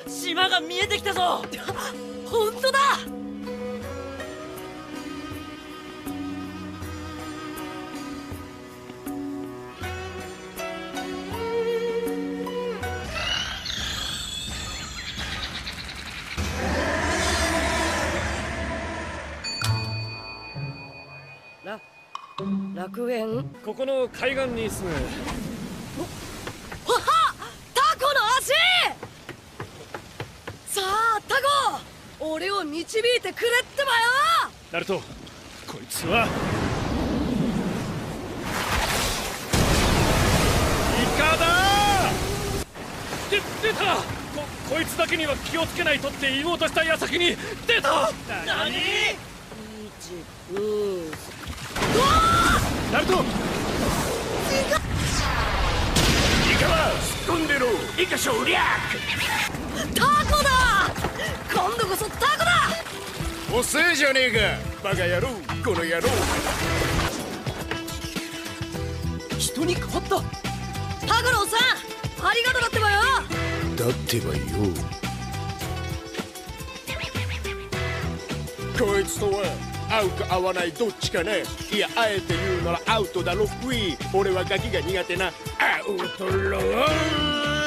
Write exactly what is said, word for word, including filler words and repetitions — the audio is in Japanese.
島が見えてきたぞ。 本当だ。ら楽園。 ここの海岸に住む。 わはタコの足。さあタコ、俺を導いてくれってばよ。 ナルト、こいつはイカだ。で出た。ここいつだけには気をつけないとって言おうとした矢先に出た。 何？ 一二ナルト、イカは突っ込んでろ。イカ省略。 タコだ。今度こそタコだ。 遅えじゃねえかバカ野郎、この野郎。 人に変わった。 タコのおっさん、ありがとうだってばよ。 だってばよ。こいつとは合うか合わないどっちかね。いや、あえて言うならアウトだろ。ウィー、俺はガキが苦手なアウトロー。